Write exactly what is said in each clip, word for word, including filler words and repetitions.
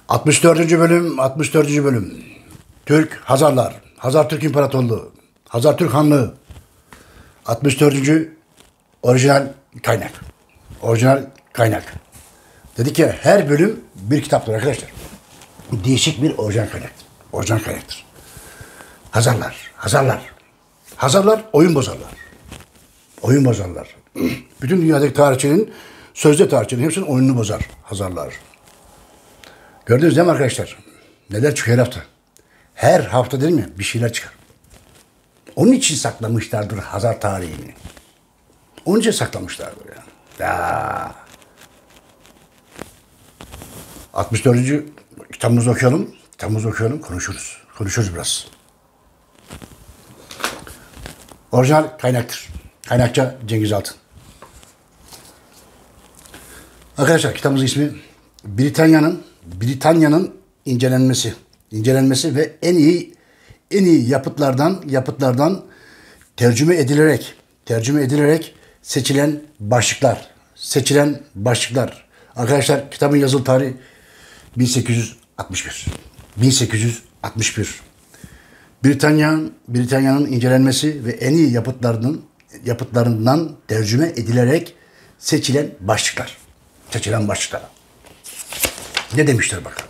altmış dördüncü bölüm, altmış dördüncü bölüm. Türk, Hazarlar, Hazar Türk İmparatorluğu, Hazar Türk Hanlığı. altmış dördüncü orijinal kaynak. Orijinal kaynak. Dedik ya, her bölüm bir kitaptır arkadaşlar. Değişik bir orijinal kaynaktır. Orijinal kaynaktır. Hazarlar, Hazarlar. Hazarlar oyun bozarlar. Oyun bozarlar. Bütün dünyadaki tarihçinin, sözde tarihçinin hepsinin oyununu bozar Hazarlar. Gördünüz değil mi arkadaşlar? Neler çıkıyor her hafta? Her hafta değil mi? Bir şeyler çıkar. Onun için saklamışlardır Hazar tarihini. Onun için saklamışlardır yani. Ya. altmış dördüncü kitabımızı okuyalım. Kitabımızı okuyalım, konuşuruz. Konuşuruz biraz. Orijinal kaynaktır. Kaynakça Cengiz Altın. Arkadaşlar kitabımızın ismi Britanya'nın Britanya'nın incelenmesi. İncelenmesi ve en iyi en iyi yapıtlardan yapıtlardan tercüme edilerek tercüme edilerek seçilen başlıklar. Seçilen başlıklar. Arkadaşlar kitabın yazılı tarihi bin sekiz yüz altmış bir. bin sekiz yüz altmış bir. Britanya'nın Britanya'nın incelenmesi ve en iyi yapıtlarının yapıtlarından tercüme edilerek seçilen başlıklar. Seçilen başlıklar. Ne demişler bakın.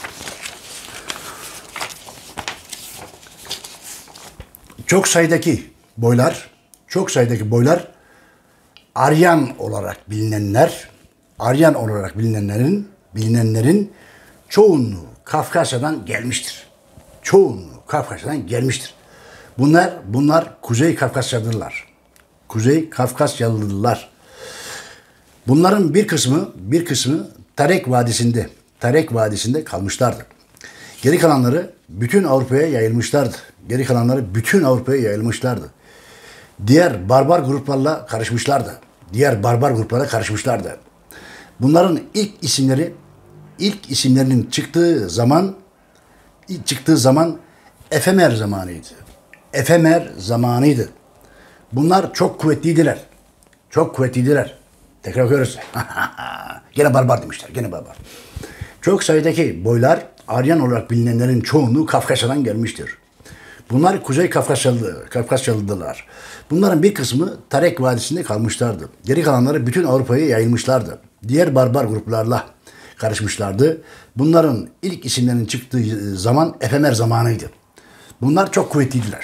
Çok sayıdaki boylar, çok sayıdaki boylar Aryan olarak bilinenler, Aryan olarak bilinenlerin, bilinenlerin çoğunluğu Kafkasya'dan gelmiştir. Çoğunluğu Kafkasya'dan gelmiştir. Bunlar, bunlar Kuzey Kafkasyalılar. Kuzey Kafkasyalılar. Bunların bir kısmı, bir kısmı Tarek Vadisi'nde, Tarek Vadisi'nde kalmışlardı. Geri kalanları bütün Avrupa'ya yayılmışlardı. Geri kalanları bütün Avrupa'ya yayılmışlardı. Diğer barbar gruplarla karışmışlardı. Diğer barbar gruplara karışmışlardı. Bunların ilk isimleri, ilk isimlerinin çıktığı zaman, ilk çıktığı zaman efemer zamanıydı. Efemer zamanıydı. Bunlar çok kuvvetliydiler. Çok kuvvetliydiler. Tekrar okuyoruz. Gene barbar demişler. Gene barbar. Çok sayıdaki boylar Aryan olarak bilinenlerin çoğunluğu Kafkasya'dan gelmiştir. Bunlar Kuzey Kafkasyalı, Kafkasyalıdılar. Bunların bir kısmı Tarek Vadisi'nde kalmışlardı. Geri kalanları bütün Avrupa'ya yayılmışlardı. Diğer barbar gruplarla karışmışlardı. Bunların ilk isimlerinin çıktığı zaman efemer zamanıydı. Bunlar çok kuvvetliydiler.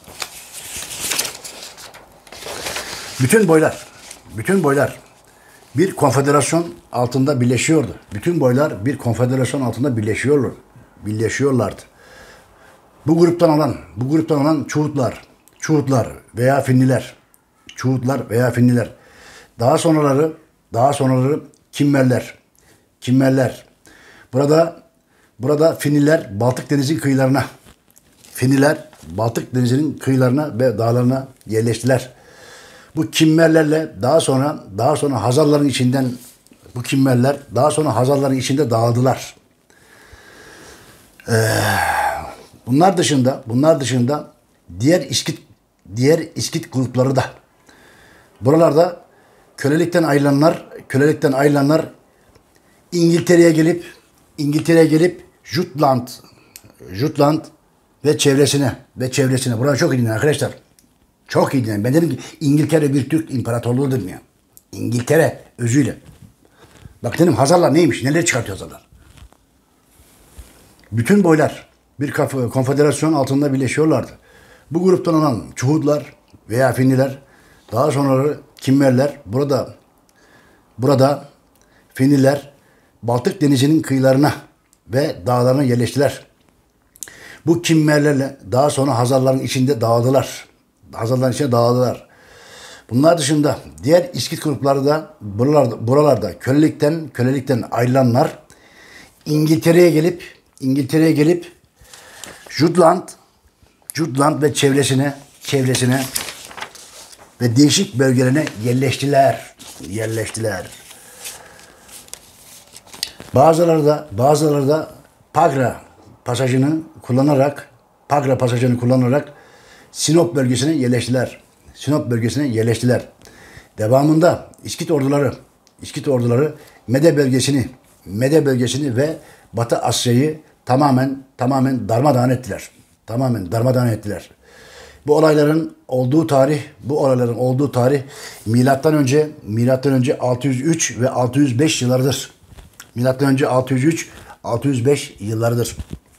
Bütün boylar, bütün boylar bir konfederasyon altında birleşiyordu. Bütün boylar bir konfederasyon altında birleşiyorlar, birleşiyorlardı. Bu gruptan olan, bu gruptan olan Çuğutlar, Çuğutlar veya Finliler, Çuğutlar veya Finliler. Daha sonraları, daha sonraları Kimmerler, Kimmerler. Burada, burada Finliler Baltık Denizi'nin kıyılarına, Finliler Baltık Denizi'nin kıyılarına ve dağlarına yerleştiler. Bu Kimmerlerle daha sonra, daha sonra Hazarların içinden, bu Kimmerler daha sonra Hazarların içinde dağıldılar. Ee, Bunlar dışında, bunlar dışında diğer İskit, diğer İskit grupları da. Buralarda kölelikten ayrılanlar, kölelikten ayrılanlar İngiltere'ye gelip, İngiltere'ye gelip Jutland, Jutland ve çevresine ve çevresine. Burası çok iyi dinleyin arkadaşlar. Çok iyi dinleyin. Ben dedim ki İngiltere bir Türk imparatorluğu dedim ya. İngiltere özüyle. Bak dedim Hazarlar neymiş? Neler çıkartıyor Hazarlar? Bütün boylar bir konfederasyon altında birleşiyorlardı. Bu gruptan olan Çuhudlar veya Finliler, daha sonra Kimmerler, burada burada Finliler Baltık Denizi'nin kıyılarına ve dağlarına yerleştiler. Bu Kimmerlerle daha sonra Hazarların içinde dağıldılar. Hazarların içinde dağıldılar. Bunlar dışında diğer İskit grupları da buralarda, buralarda kölelikten kölelikten ayrılanlar İngiltere'ye gelip İngiltere'ye gelip Jutland, Jutland ve çevresine, çevresine ve değişik bölgelerine yerleştiler, yerleştiler. Bazıları da, bazıları da Pagra pasajını kullanarak, Pagra pasajını kullanarak Sinop bölgesine yerleştiler. Sinop bölgesine yerleştiler. Devamında İskit orduları, İskit orduları Mede bölgesini, Mede bölgesini ve Batı Asya'yı tamamen tamamen darmadağın ettiler. Tamamen darmadağın ettiler. Bu olayların olduğu tarih, bu olayların olduğu tarih milattan önce milattan önce altı yüz üç ve altı yüz beş yıllarıdır. Milattan önce altı yüz üç altı yüz beş yıllarıdır.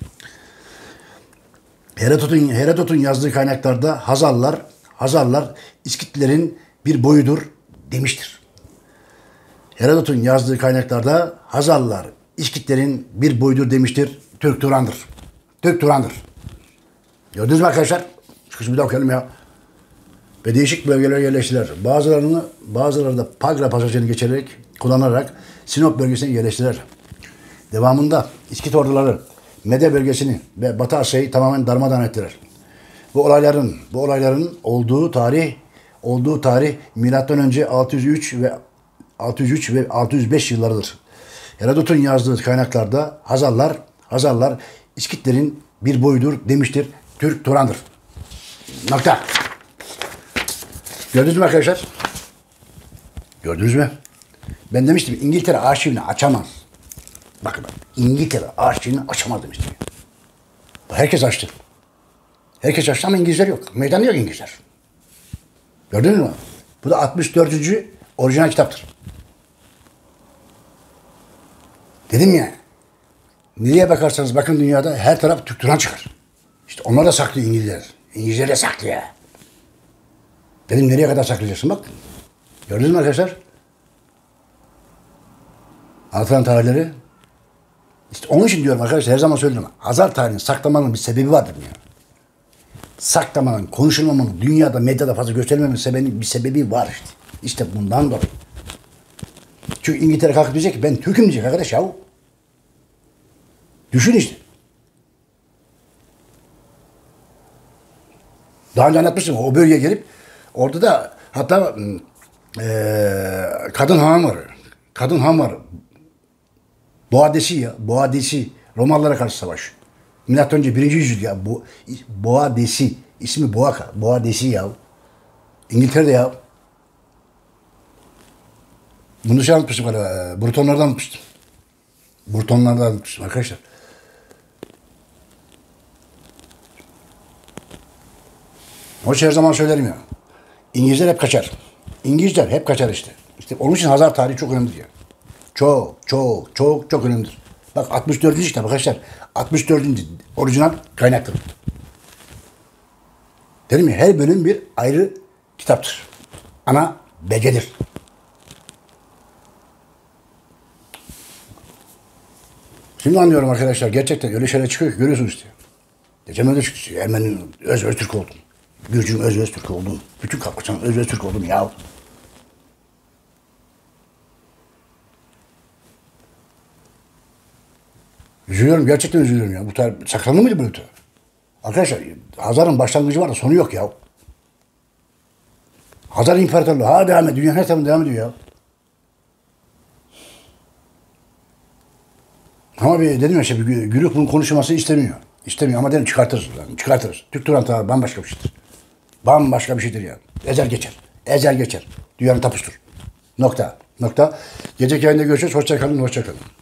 Herodot'un Herodot'un yazdığı kaynaklarda Hazarlar Hazarlar İskitlerin bir boyudur demiştir. Herodot'un yazdığı kaynaklarda Hazarlar İskitlerin bir boyudur demiştir. Türk Turan'dır. Türk Turan'dır. Gördünüz mü arkadaşlar? Şu kısmı da okuyalım ya. Ve değişik bölgelere yerleştiler. Bazılarını, bazıları da Pagra pasajını geçerek, kullanarak Sinop bölgesine yerleştiler. Devamında İskit orduları Mede bölgesini ve Batı Asya'yı tamamen darmadağın ettiler. Bu olayların, bu olayların olduğu tarih, olduğu tarih milattan önce altı yüz üç ve altı yüz üç ve altı yüz beş yıllarıdır. Herodot'un yazdığı kaynaklarda Hazarlar, Hazarlar İskitlerin bir boyudur demiştir. Türk Turan'dır. Nokta. Gördünüz mü arkadaşlar? Gördünüz mü? Ben demiştim İngiltere arşivini açamaz. Bakın İngiltere arşivini açamaz demiştim. Herkes açtı. Herkes açtı ama İngilizler yok. Meydanda yok İngilizler. Gördünüz mü? Bu da altmış dördüncü orijinal kitaptır. Dedim ya. Nereye bakarsanız bakın dünyada her taraf Türk Turan çıkar. İşte onlar da saklı İngilizler. İngilizler de saklı ya. Dedim nereye kadar saklayacaksın bak. Gördünüz mü arkadaşlar? Anlatılan tarihleri. İşte onun için diyorum arkadaşlar her zaman söylüyorum. Hazar tarihini saklamanın bir sebebi vardır ya. Saklamanın, konuşulmamanın, dünyada, medyada fazla gösterilmemenin sebebi, bir sebebi var işte. İşte bundan dolayı. Çünkü İngiltere kalkıp diyecek ki ben Türk'üm diyecek arkadaş ya. Düşün işte. Daha önce anlatmıştım o bölgeye gelip orada da hatta ee, kadın han var. Kadın han var. Boadesi ya. Boadesi. Romalılara karşı savaş. Milattan önce birinci yüzyıl ya. Bu Boadesi. İsmi Boğaka. Boadesi ya. İngiltere'de ya. Bunu şey anlatmıştım galiba. Brutonlardan anlatmıştım. Brutonlardan anlatmıştım arkadaşlar. O şey her zaman söylerim ya. İngilizler hep kaçar. İngilizler hep kaçar işte. İşte onun için Hazar tarihi çok önemlidir ya. Çok, çok, çok, çok önemlidir. Bak altmış dördüncü kitap arkadaşlar. altmış dördüncü orijinal kaynaktır. Dedim ya her bölüm bir ayrı kitaptır. Ana belgedir. Şimdi anlıyorum arkadaşlar. Gerçekten öyle şeyler çıkıyor ki görüyorsunuz işte. Geçen öyle çıktı. Ermeni'nin öz öz Türk oldum. Gürcü'nün öz öz Türk oldum. Bütün Kafkasya'nın öz öz Türk oldum ya. Üzülüyorum. Gerçekten üzülüyorum ya. Bu tarih saklandı mıydı böyle? Arkadaşlar Hazar'ın başlangıcı var da sonu yok ya. Hazar İmparatorluğu hala devam ediyor. Dünyanın her tarafında devam ediyor ya. Ama bir dedim ya işte bir güruh bunun konuşulmasını istemiyor. İstemiyor ama dedim çıkartırız. Yani çıkartırız. Türk Turan tarihi bambaşka bir şeydir. Bambaşka bir şeydir yani. Ezer geçer. Ezer geçer. Dünyanın tapustur. Nokta. Nokta. Gece yayında görüşürüz. Hoşça kalın. Hoşça kalın.